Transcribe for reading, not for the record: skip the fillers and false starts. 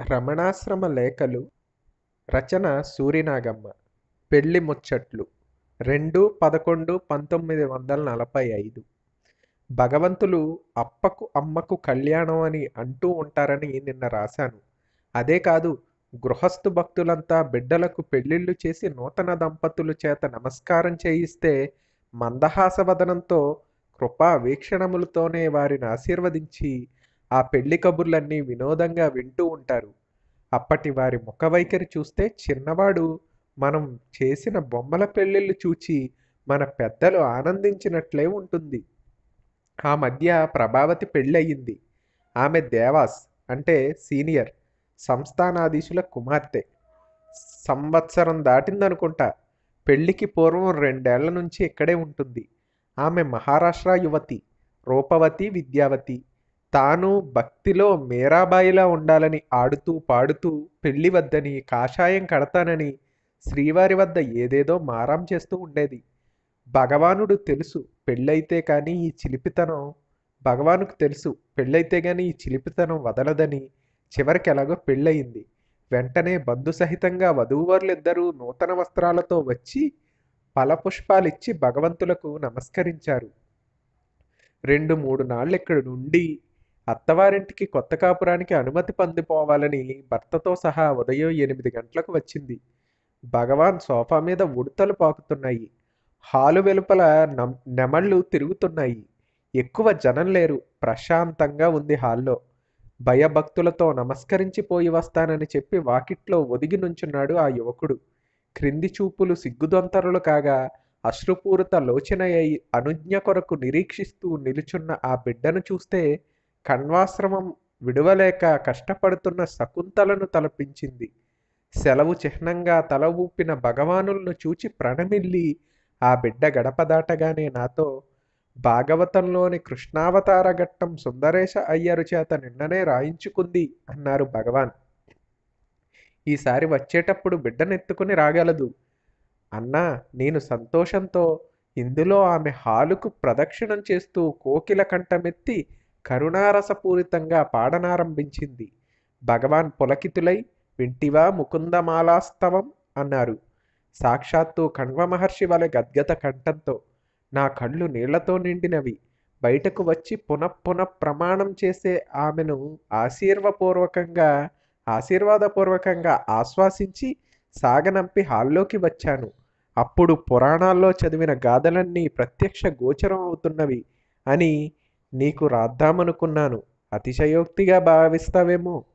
రమణాశ్రమ లేఖలు రచన సూరినాగమ్మ. పెళ్లి ముచ్చట్లు 2/11/1945. భగవంతులు అప్పకు అమ్మకు కళ్యాణం అని అంటూ ఉంటారని నిన్న రాశాను. అదే కాదు, గృహస్థు భక్తులంతా బిడ్డలకు పెళ్లిళ్ళు చేసి నూతన దంపతులు చేత నమస్కారం చేయిస్తే మందహాసవదనంతో కృపా వీక్షణములతోనే వారిని ఆశీర్వదించి ఆ పెళ్లి కబుర్లన్నీ వినోదంగా వింటూ ఉంటారు. అప్పటి వారి ముఖవైఖరి చూస్తే చిన్నవాడు మనం చేసిన బొమ్మల పెళ్ళిళ్ళు చూచి మన పెద్దలు ఆనందించినట్లే ఉంటుంది. ఆ మధ్య ప్రభావతి పెళ్ళయింది. ఆమె దేవాస్ అంటే సీనియర్ సంస్థానాధీశుల కుమార్తె. సంవత్సరం దాటిందనుకుంటా. పెళ్లికి పూర్వం 2 ఏళ్ల నుంచి ఇక్కడే ఉంటుంది. ఆమె మహారాష్ట్ర యువతి, రూపవతి, విద్యావతి. తాను భక్తిలో మీరాబాయిలా ఉండాలని ఆడుతూ పాడుతూ పెళ్లి వద్దని, కాషాయం కడతానని శ్రీవారి వద్ద ఏదేదో మారాం చేస్తూ ఉండేది. భగవానుడు తెలుసు పెళ్ళైతే కానీ ఈ చిలిపితనం భగవానుకు తెలుసు పెళ్ళైతే కానీ ఈ చిలిపితనం వదలదని. చివరికి ఎలాగో పెళ్ళయింది. వెంటనే బంధుసహితంగా వధూవరులిద్దరూ నూతన వస్త్రాలతో వచ్చి ఫలపుష్పాలిచ్చి భగవంతులకు నమస్కరించారు. 2-3 నాళ్ళు ఇక్కడ నుండి అత్తవారింటికి కొత్త కాపురానికి అనుమతి పొందిపోవాలని భర్తతో సహా ఉదయం 8 గంటలకు వచ్చింది. భగవాన్ సోఫా మీద ఉడతలు పాకుతున్నాయి. హాలు వెలుపల నెమళ్ళు తిరుగుతున్నాయి. ఎక్కువ జనం లేరు. ప్రశాంతంగా ఉంది హాల్లో. భయభక్తులతో నమస్కరించిపోయి వస్తానని చెప్పి వాకిట్లో ఒదిగి నుంచున్నాడు ఆ యువకుడు. క్రింది చూపులు సిగ్గుదొంతరులు కాగా అశ్రుపూరిత లోచనయ్యి అనుజ్ఞ కొరకు నిరీక్షిస్తూ నిలుచున్న ఆ బిడ్డను చూస్తే కణ్వాశ్రమం విడువలేక కష్టపడుతున్న శకుంతలను తలపించింది. సెలవు చిహ్నంగా తల ఊపిన భగవానులను చూచి ప్రణమిల్లి ఆ బిడ్డ గడప దాటగానే నాతో భాగవతంలోని కృష్ణావతార ఘట్టం సుందరేశ అయ్యరు చేత నిన్ననే రాయించుకుంది అన్నారు భగవాన్. ఈసారి వచ్చేటప్పుడు బిడ్డనెత్తుకుని రాగలదు అన్నా. నేను సంతోషంతో ఇందులో ఆమె హాలుకు ప్రదక్షిణం చేస్తూ కోకిల కంఠమెత్తి కరుణారసపూరితంగా పాడనారంభించింది. భగవాన్ పులకితులై వింటివా ముకుందమాలాస్తవం అన్నారు. సాక్షాత్తు కణ్వ మహర్షి వలె గద్గత కంఠంతో. నా కళ్ళు నీళ్లతో నిండినవి. బయటకు వచ్చి పునః ప్రమాణం చేసే ఆమెను ఆశీర్వాదపూర్వకంగా ఆశ్వాసించి సాగనంపి హాల్లోకి వచ్చాను. అప్పుడు పురాణాల్లో చదివిన గాథలన్నీ ప్రత్యక్ష గోచరం అవుతున్నవి అని నీకు రాద్దామనుకున్నాను. అతిశయోక్తిగా భావిస్తావేమో.